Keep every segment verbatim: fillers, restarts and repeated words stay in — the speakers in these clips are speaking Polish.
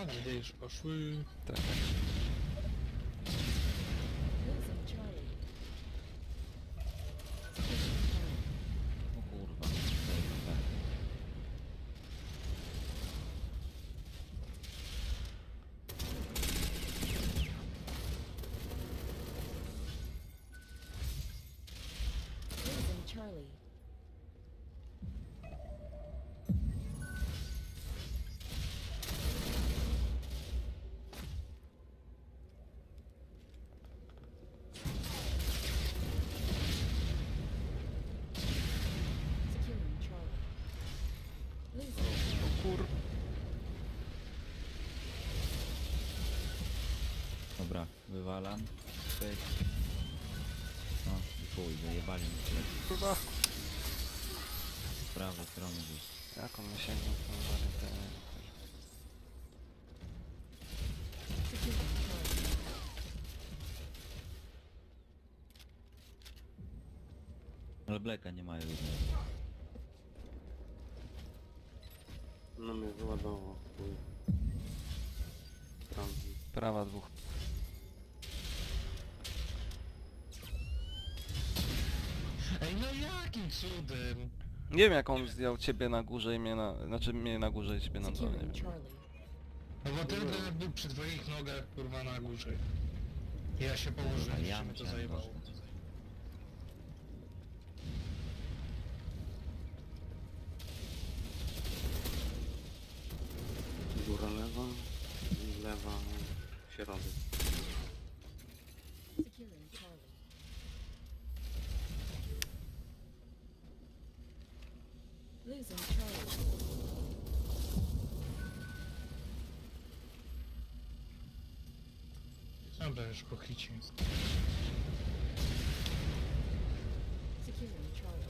gdy już poszły. Tak. O kurwa. Tak. Charlie. Securing Charlie. Losing. O kur... Dobra, wywalam. Pyk. No i chuj, zajebali mi się. Kurwa. Z prawej strony gdzieś. Jak on wysięgnął tą wariantę? Securing Charlie. Ale Blacka nie mają jednego. No mnie wyładował. chuj. Tam. Prawa dwóch. Ej, no jakim cudem? Nie wiem jak on zdjął ciebie na górze i mnie na... Znaczy mnie na górze i ciebie na dole, nie Securing wiem. Charlie. No bo ten granat był przy twoich nogach, kurwa, na górze. Ja się położyłem, A ja się mnie to musiałem zajebało. dostać. Góra lewa. I lewa. Środek. Securing Charlie. Losing Charlie. Dobra, już po hicie. Securing Charlie.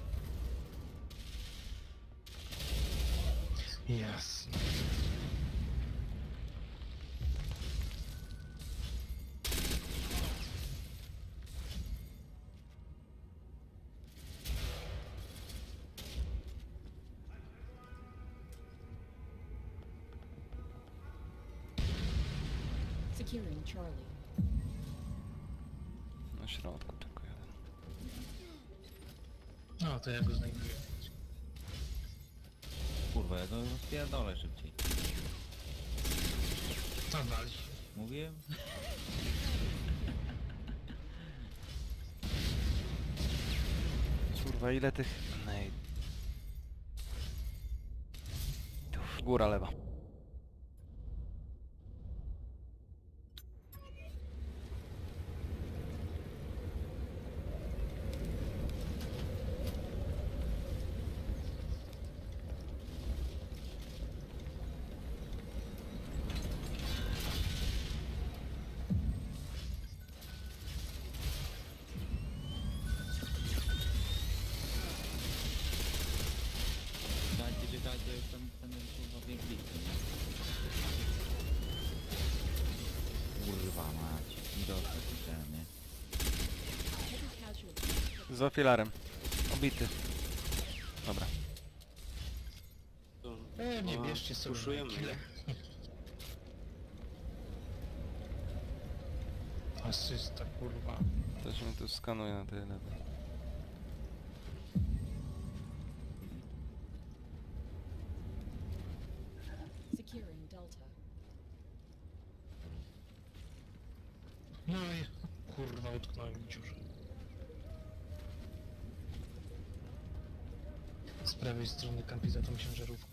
Jasne. Securing Charlie. Na środku tylko jeden. No to ja go znajduję. Kurwa, ja go rozpierdolę szybciej. To wali. Mówiłem? Kurwa, ile tych... Nej. Tu, góra lewa. Czekajcie, czekajcie, już tam ten kurwa biegli. Kurwa mać. I dostać chciałem, nie? Heavy casualties. Za filarem. Obity. Dobra. To... E, nie A, bierzcie sobie puszujemy, kile. nie? Asysta, kurwa. Też mnie tu skanuje na tej lewej. Securing Delta. No i kurwa, utknąłem w dziurze. Z prawej strony kampi za tą ciężarówką.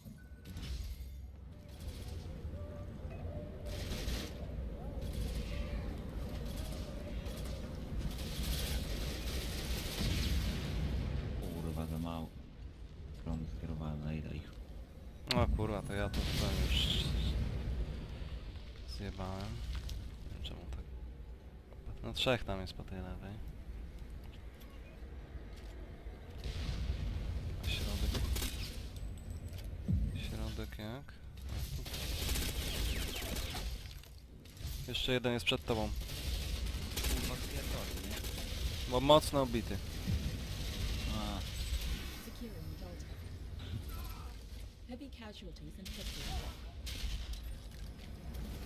Kurwa, za mało. Prąd skierowałem, na ile ich? O kurwa, to ja to tutaj już... zjebałem. Nie wiem czemu tak... No trzech tam jest po tej lewej. A środek... Środek jak? A, tu. Jeszcze jeden jest przed tobą. Kurwa, spierdolę, nie? Bo mocno obity. A, Securing Delta. Heavy casualties inflicted.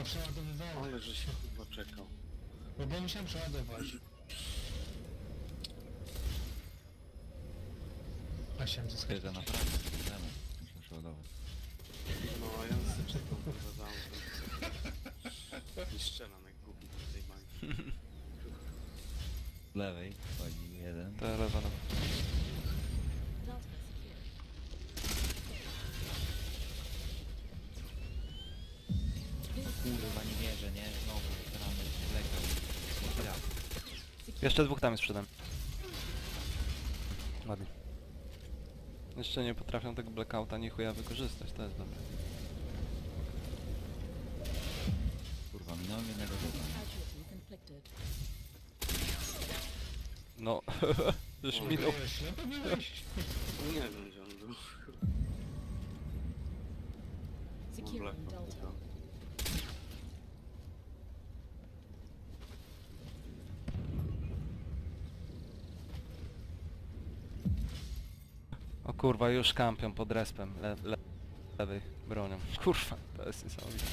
kurwa przeładowywałem. Ale że się chyba czekał. Bo, bo musiałem przeładować. A chciałem zyskać. Kiedy naprawdę temu muszę przeładować. No a ja sobie czekał kurwa za autem. I strzelam jak głupi do tej bańki. Z lewej chodzi jeden. To lewa no. Delta secure. Kurwa nie wierzę, nie? Znowu ramy lekko. Raz. Jeszcze dwóch tam jest przede mną. Ładnie. Jeszcze nie potrafią tego blackouta ni chuja wykorzystać, to jest dobre. Kurwa, minąłem jednego ducha. Casualty inflicted. No, już O, minął. Byłeś ślepy byłeś? Nie wiem gdzie on był. Securing Black Delta. Hawk. O kurwa, już kampią pod respem, le, le, lewej bronią. Kurwa, to jest niesamowite.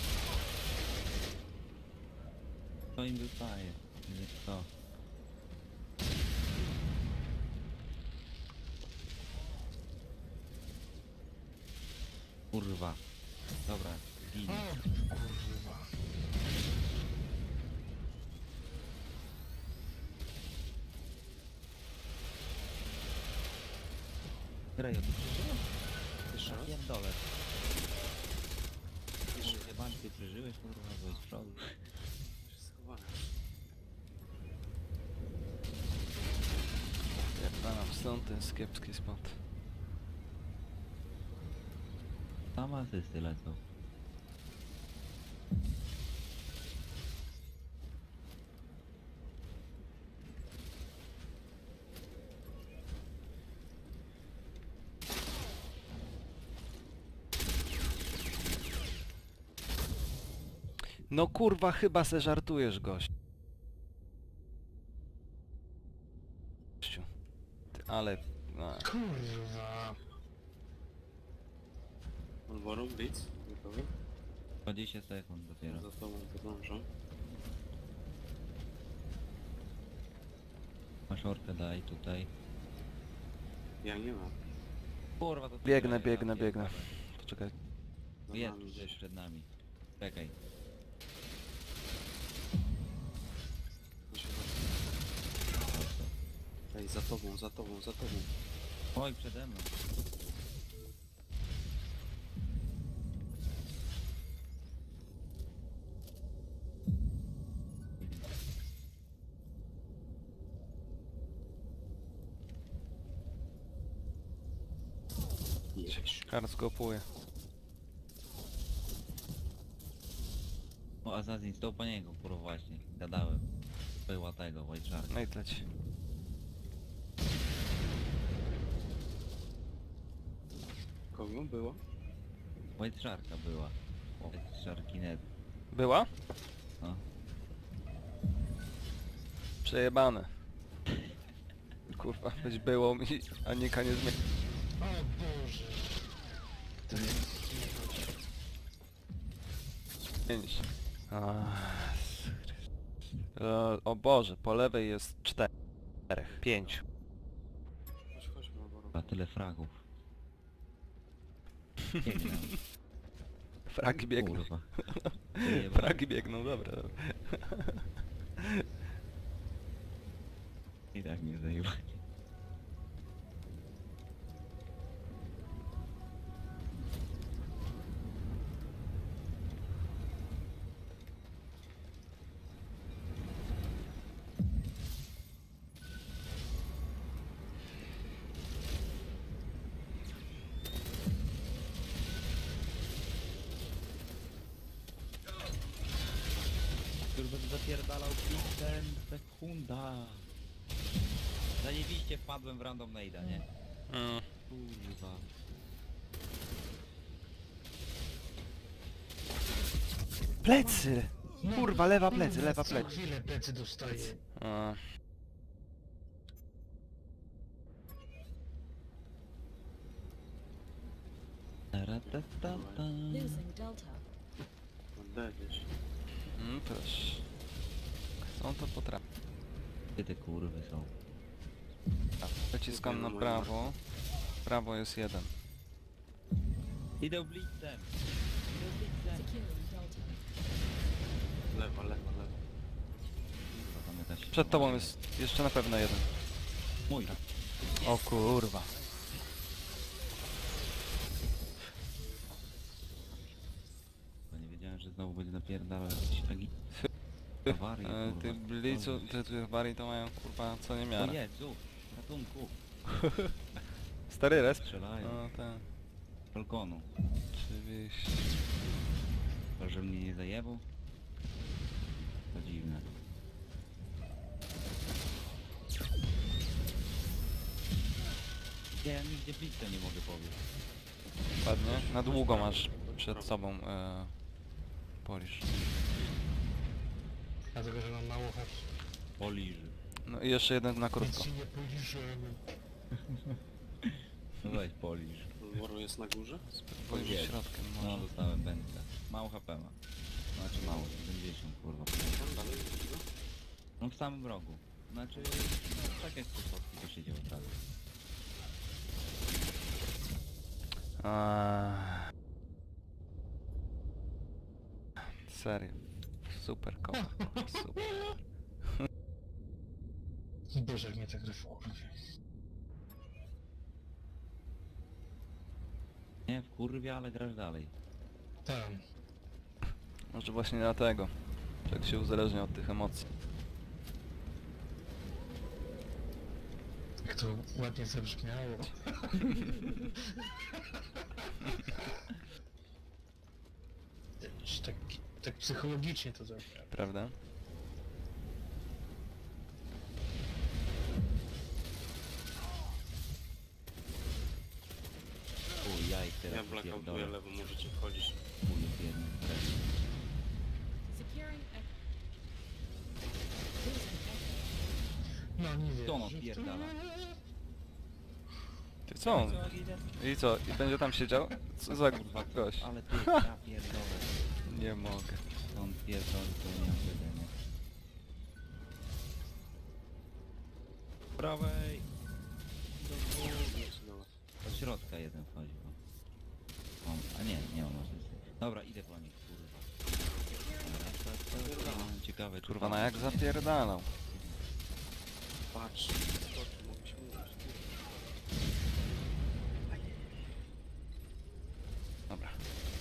Co im dostaje? Nie to. Kurwa. Dobra, O ginie. kurwa. Graj, ty przeżyłeś? Jeszcze raz? Pierdolę. Chyba ty przeżyłeś, kurwa, byłeś z przodu. Się schowałem. Pierdalam, stąd to jest kiepski spot. Tam asysty lecą. No kurwa, chyba se żartujesz, gość. Gościu. Ty, ale... No. Kurwa. Alvaro, Blitz, gotowy? dwadzieścia sekund dopiero. Za tobą podążam. Masz orkę, daj tutaj. Ja nie mam. Kurwa, to ty Biegnę, graj, biegnę, ja biegnę. pierdolę. Poczekaj. Za Jest nami gdzieś gdzieś. przed nami. Czekaj. To się Ej, za tobą, za tobą, za tobą. Oj, przede mną. Jeźdź. Kart skopuje. O, Azazin, stał po niego, kurwa, właśnie. Gadałem. Była tego, White Shark. No i leci. Kogo było? White Sharka była. White Sharkinet. Była? No. Przejebane. Kurwa, być było mi, a Nika nie zmieni. O Boże. To jest... Pięć. Ach, e, o Boże, po lewej jest czterech. Pięć. Chodź, chodźmy, Alvaro. A tyle fragów. Biegną. Fragi biegną. Kurwa. Fragi biegną, dobra. dobra. I tak mnie zajebali. Kurwa, zapierdalał Pixel, sekunda. Zajebiście wpadłem w random nade'a, nie? Mm. Kurwa. Plecy! No, Kurwa, lewa kurwa, plecy, lewa co plecy. chwilę plecy dostaję. A, Taratata. Losing Delta. Na B gdzieś. Mm, proszę. Są to potrafi. Gdzie te kurwy są? Naciskam na Moje prawo. Prawo jest jeden. Idę blitzem! Idę blitzem! Securing Delta. Lewa, lewa, lewa. Kurwa, tam jakaś... Przed tobą jest jeszcze na pewno jeden. Mój. O kurwa. Bo nie wiedziałem, że znowu będzie napierdalał jakiś agi... Awarię, E, kurwa. ty blicu, te te wary to mają kurwa co nie O miara. Jezu! Ratunku! Stary resp. Strzelają. No tak. Falconu. Oczywiście. Chyba, że mnie nie zajebał? To dziwne. Ja nigdzie blitzem nie mogę powiedzieć. Ładnie. Na długo masz przed sobą e, polisz. Dlatego, że mam mało haps. Poliży. No i jeszcze jeden na krótko. Nic się nie policzyłem. No weź poliż. Woro jest na górze? Polisz Jest. środkiem No może. dostałem będę. Mało H P ma. Znaczy mało, siedemdziesiąt kurwa. Tam dalej, no. No w samym rogu. Znaczy, tak jak tu to siedział prawie. Aaaa. Serio. Super kocha, super. Boże, jak mnie ta gra wkurwia. Nie, w kurwie, ale grasz dalej. Tam. Może właśnie dlatego. Tak się uzależnia od tych emocji. Jak to ładnie zabrzmiało. tak, tak psychologicznie to zabrzmiało. Prawda? Uj, ja ich teraz Ja blackoutuję pierdolę. lewo, możecie wchodzić. Chuj, jest jeden. Securing Echo. Losing Echo. No nie wiem. Kto no pierdala? Ty co? I co? I będzie tam siedział? Co za Kurwa, gość? ale ty, ja pierdolę. Nie mogę. On pierdolę, to nie mam wtedy, nie? Prawej! Do góry. Dobra. Do środka jeden wchodzi. O. O, a nie, nie ma możliwości. Dobra, idę po nich, kurwa. Ciekawe, czy Kurwa, pan- na jak zapierdalał. Patrz, skoczy, mogę się mówić. Dobra.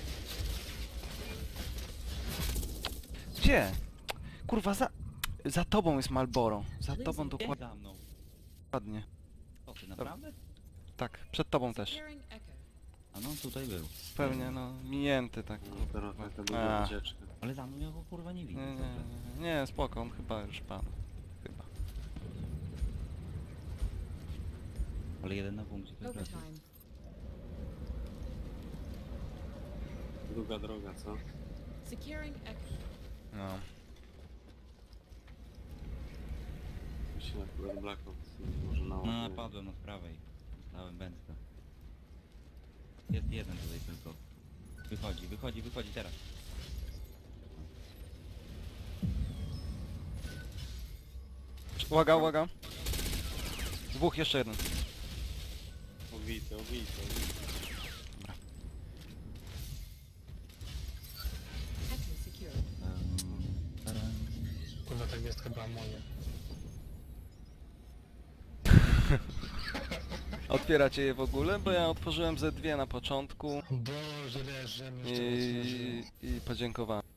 Gdzie? Kurwa, za... Za tobą jest Malboro. Za tobą Gdzie dokładnie. za mną? O, O, ty naprawdę? tak, przed tobą też. Securing Echo. A no, tutaj był. Pewnie, no, minięty tak. No teraz taka długa A. wycieczka. Ale za mną ja go kurwa nie widzę. Nie, nie, cały czas. nie, nie, spoko, on chyba już padł. Chyba. Ale jeden na punkcie. to jest lepiej. Overtime. Długa droga, co? Securing Echo. No. Myślę, akurat blackout może na No, napadłem od prawej. Dostałem bęcka. Jest jeden tutaj tylko. Wychodzi, wychodzi, wychodzi teraz. Uwaga, uwaga. Dwóch, jeszcze jeden. Obity, obity, obity. Echo secured. Um, taran. Kurwa, ta gwiazdka była moja. Otwieracie je w ogóle? Bo ja otworzyłem ze dwie na początku Boże, leży, mi jeszcze i, otworzył. i podziękowałem.